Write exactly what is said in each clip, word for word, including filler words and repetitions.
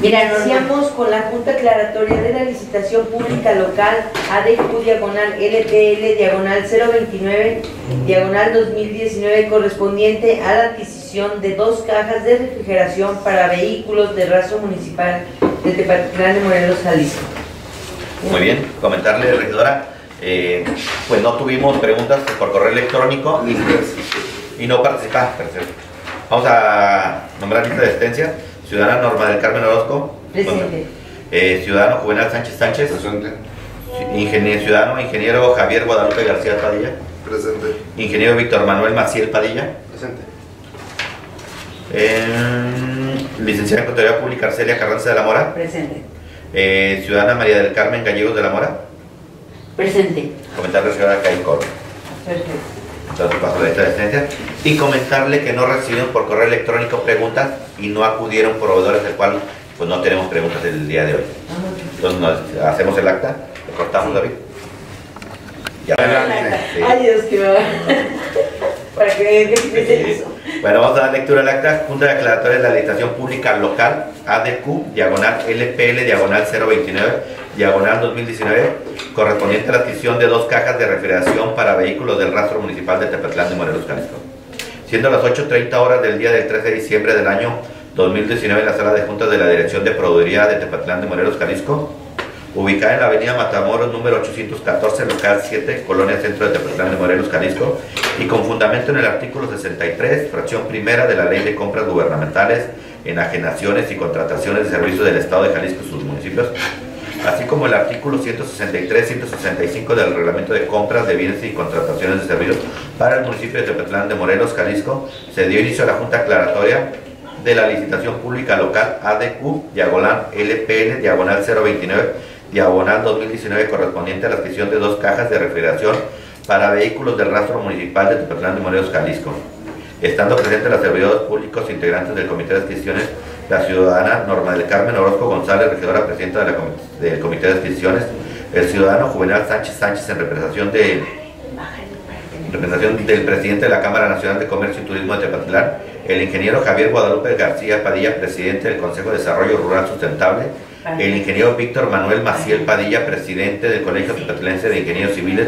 Mira, iniciamos con la Junta Aclaratoria de la Licitación Pública Local A D Q diagonal L P L diagonal cero veintinueve diagonal dos mil diecinueve correspondiente a la adquisición de dos cajas de refrigeración para vehículos de rastro municipal de Tepatitlán de Morelos, Jalisco. Muy bien, comentarle, regidora, eh, pues no tuvimos preguntas por correo electrónico y no participar. Vamos a nombrar lista de asistencia. Ciudadana Norma del Carmen Orozco. Presente. Eh, ciudadano Juvenal Sánchez Sánchez. Presente. Ingeniero, ciudadano Ingeniero Javier Guadalupe García Padilla. Presente. Ingeniero Víctor Manuel Maciel Padilla. Presente. Eh, licenciada en Contaduría Pública Arcelia Carranza de la Mora. Presente. Eh, ciudadana María del Carmen Gallegos de la Mora. Presente. Comentarle a la ciudadana Caicor. Perfecto. Entonces paso la lista de asistencia. Y comentarle que no recibieron por correo electrónico preguntas y no acudieron proveedores, del cual pues no tenemos preguntas el día de hoy. Entonces nos hacemos el acta, lo cortamos, David. Ya. Sí. Ay, Dios, que va. Para que vean que sí. Eso. Bueno, vamos a dar lectura al acta. Junta de Aclaratoria de la Licitación Pública Local A D Q, diagonal L P L, diagonal cero veintinueve, diagonal dos mil diecinueve, correspondiente a la adquisición de dos cajas de refrigeración para vehículos del rastro municipal de Tepatitlán de Morelos, Jalisco. Siendo las ocho treinta horas del día del trece de diciembre del año dos mil diecinueve en la sala de juntas de la Dirección de Proveeduría de Tepatitlán de Morelos, Jalisco, ubicada en la avenida Matamoros número ochocientos catorce, local siete, Colonia Centro de Tepatitlán de Morelos, Jalisco, y con fundamento en el artículo sesenta y tres, fracción primera de la Ley de Compras Gubernamentales, Enajenaciones y Contrataciones de Servicios del Estado de Jalisco y sus municipios, así como el artículo ciento sesenta y tres, ciento sesenta y cinco del Reglamento de Compras de Bienes y Contrataciones de Servicios para el municipio de Tepatitlán de Morelos, Jalisco, se dio inicio a la Junta Aclaratoria de la Licitación Pública Local A D Q, diagonal L P L, diagonal cero veintinueve, diagonal dos mil diecinueve, correspondiente a la adquisición de dos cajas de refrigeración para vehículos del rastro municipal de Tepatitlán de Morelos, Jalisco. Estando presentes los servidores públicos integrantes del Comité de Adquisiciones, la ciudadana Norma del Carmen Orozco González, regidora presidenta de la, del Comité de Adquisiciones, el ciudadano Juvenal Sánchez Sánchez en representación, de, representación del presidente de la Cámara Nacional de Comercio y Turismo de Tepatitlán, el ingeniero Javier Guadalupe García Padilla, presidente del Consejo de Desarrollo Rural Sustentable, el ingeniero Víctor Manuel Maciel Padilla, presidente del Colegio Tepatilense de Ingenieros Civiles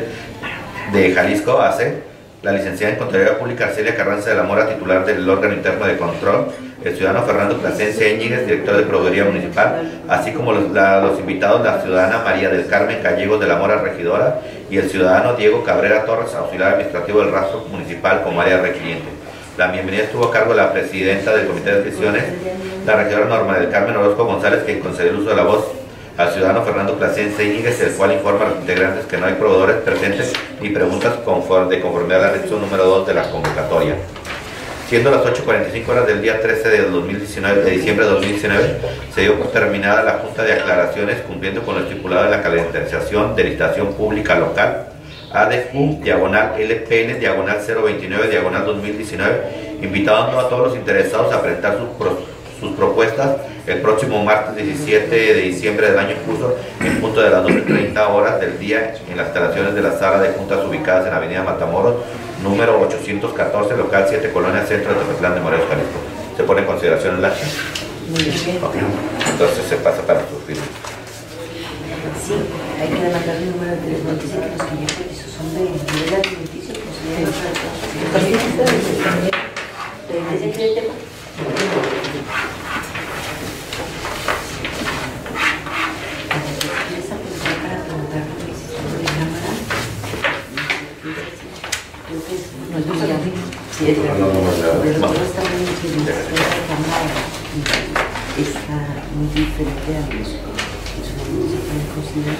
de Jalisco, A C, la licenciada en Contaduría Pública Arcelia Carranza de la Mora, titular del órgano interno de control, el ciudadano Fernando Plasencia Íñiguez, director de Proveeduría Municipal, así como los, la, los invitados, la ciudadana María del Carmen Gallegos de la Mora, regidora, y el ciudadano Diego Cabrera Torres, auxiliar administrativo del rastro municipal como área requiriente. La bienvenida estuvo a cargo de la presidenta del Comité de Adquisiciones, la regidora Norma del Carmen Orozco González, quien concedió el uso de la voz al ciudadano Fernando Plasencia Íñiguez, el cual informa a los integrantes que no hay proveedores presentes ni preguntas conforme, de conformidad a la sección número dos de la convocatoria. Siendo las ocho cuarenta y cinco horas del día trece de, dos mil diecinueve, de diciembre de dos mil diecinueve, se dio por terminada la Junta de Aclaraciones, cumpliendo con lo estipulado en la calendarización de licitación pública local A D Q, diagonal L P N, diagonal cero veintinueve, diagonal dos mil diecinueve, invitando a todos los interesados a presentar sus, pro, sus propuestas el próximo martes diecisiete de diciembre del año en curso, en punto de las doce treinta horas del día, en las instalaciones de la sala de juntas ubicadas en la avenida Matamoros, número ochocientos catorce, local siete, Colonia Centro de Tepatitlán de Morelos, Jalisco. ¿Se pone en consideración el acta? Muy bien. Okay. Entonces se pasa para su firma. Sí, hay que demandar el número de teléfono. Dicen que los que yo preciso son de nivel alimenticio, pues de los Sí, es verdad. Pero todos también que la cámara está muy diferente a los que se pueden considerar.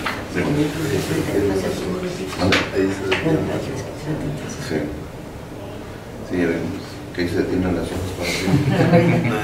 Sí. Sí, ya vimos que ahí se detienen las hojas para arriba.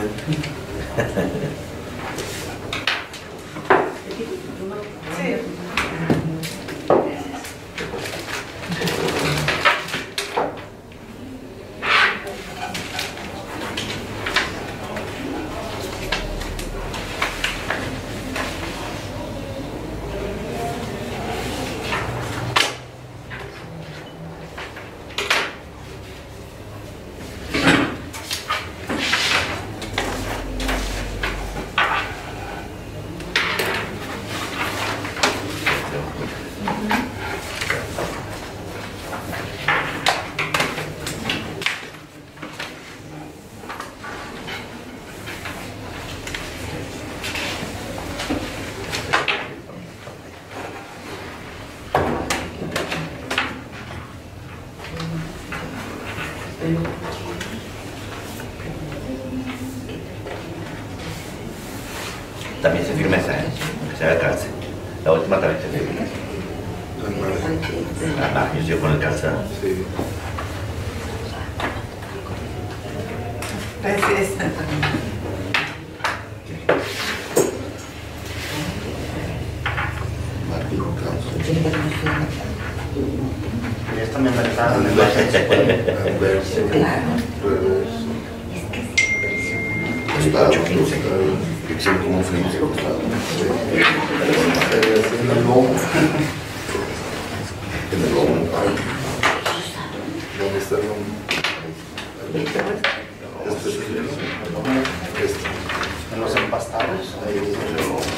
También se firma esa, ¿eh? Que se haga calce. La última también se firma. La margen, yo con el calzado. Sí. Gracias. Martín Campos. Ya está mentalizado. Anverso. Claro. Reverso. Es que es impresionante. Costado. Costado. Ficción como un frente costado. En el lomo. En el lomo. ¿Dónde está el lomo? Este es el- este. En los empastados. Ahí es el lomo.